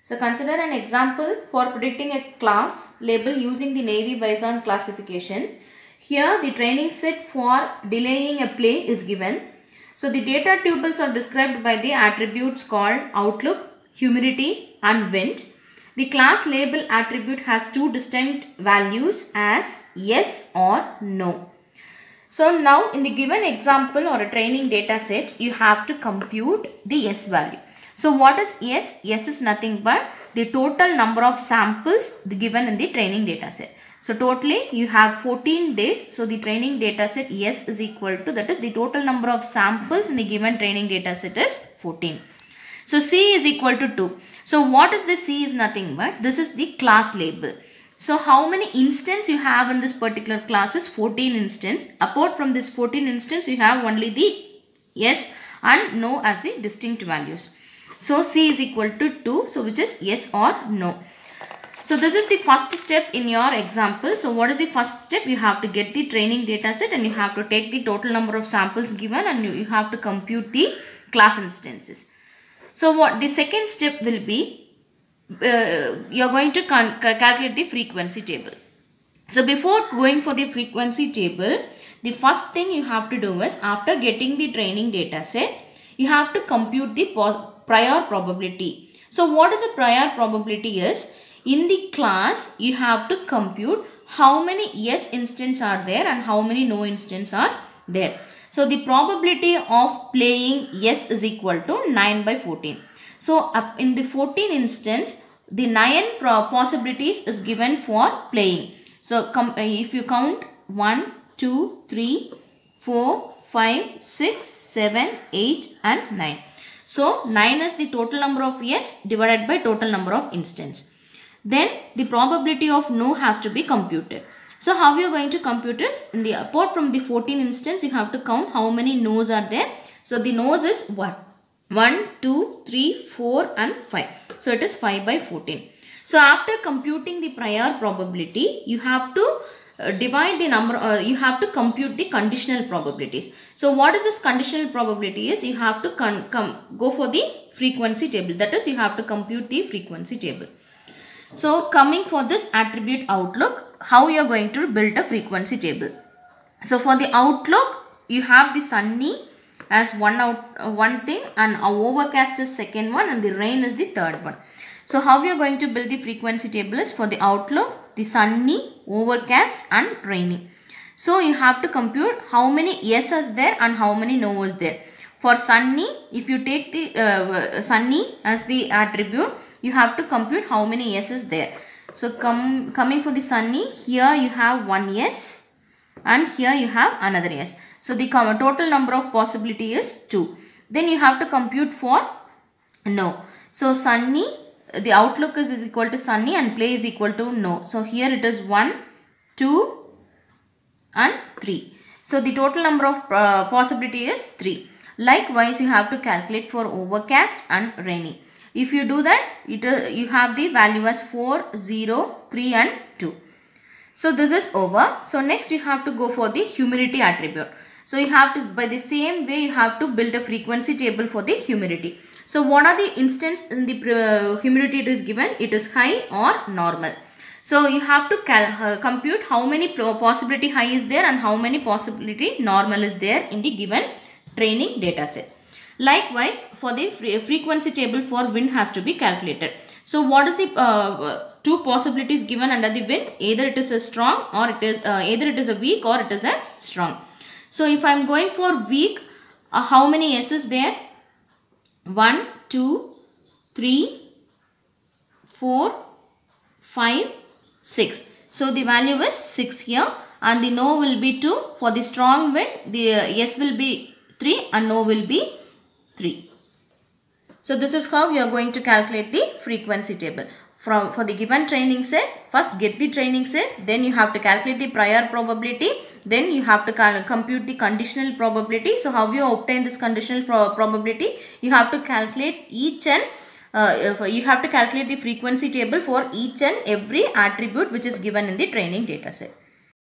So consider an example for predicting a class label using the Navy Bison classification. Here the training set for delaying a play is given. So the data tuples are described by the attributes called outlook, humidity and wind. The class label attribute has two distinct values as yes or no. So now in the given example or a training data set, you have to compute the yes value. So what is yes? Yes is nothing but the total number of samples given in the training data set. So totally you have 14 days. So the training data set yes is equal to, that is the total number of samples in the given training data set is 14. So C is equal to 2. So what is the C is nothing but this is the class label. So how many instances you have in this particular class is 14 instances. Apart from this 14 instances, you have only the yes and no as the distinct values. So C is equal to 2. So which is yes or no. So this is the first step in your example. So what is the first step? You have to get the training data set and you have to take the total number of samples given and you have to compute the class instances. So what the second step will be, you are going to calculate the frequency table. So before going for the frequency table, the first thing you have to do is, after getting the training data set, you have to compute the prior probability. So what is a prior probability is, in the class you have to compute how many yes instances are there and how many no instances are there. So the probability of playing yes is equal to 9 by 14. So in the 14 instance, the 9 possibilities is given for playing. So if you count 1, 2, 3, 4, 5, 6, 7, 8 and 9. So 9 is the total number of yes divided by total number of instances. Then the probability of no has to be computed. So how you are going to compute is, in the apart from the 14 instance, you have to count how many no's are there. So the no's is 1, 2, 3, 4 and 5. So it is 5 by 14. So after computing the prior probability, you have to divide the number, you have to compute the conditional probabilities. So what is this conditional probability is, you have to go for the frequency table. That is, you have to compute the frequency table. So coming for this attribute outlook, how you are going to build a frequency table. So for the outlook, you have the sunny as one thing and overcast is second one and the rain is the third one. So how we are going to build the frequency table is, for the outlook, the sunny, overcast and rainy. So you have to compute how many yes is there and how many no is there. For sunny, if you take the sunny as the attribute, you have to compute how many yes is there. So coming for the sunny, here you have one yes and here you have another yes. So the total number of possibility is 2. Then you have to compute for no. So sunny, the outlook is equal to sunny and play is equal to no. So here it is 1, 2 and 3. So the total number of possibility is 3. Likewise, you have to calculate for overcast and rainy. If you do that, you have the value as 4, 0, 3 and 2. So this is over. So next you have to go for the humidity attribute. So you have to, by the same way, you have to build a frequency table for the humidity. So what are the instances in the humidity it is given? It is high or normal. So you have to compute how many possibility high is there and how many possibility normal is there in the given training data set. Likewise, for the frequency table for wind has to be calculated. So what is the two possibilities given under the wind? Either it is a strong or it is either it is a weak or it is a strong. So if I am going for weak, how many yes is there? 1, 2, 3, 4, 5, 6. So the value is 6 here and the no will be 2. For the strong wind, the yes will be 3 and no will be 3. So this is how you are going to calculate the frequency table. For the given training set, first get the training set, then you have to calculate the prior probability, then you have to compute the conditional probability. So how you obtain this conditional probability? You have to calculate each and you have to calculate the frequency table for each and every attribute which is given in the training data set.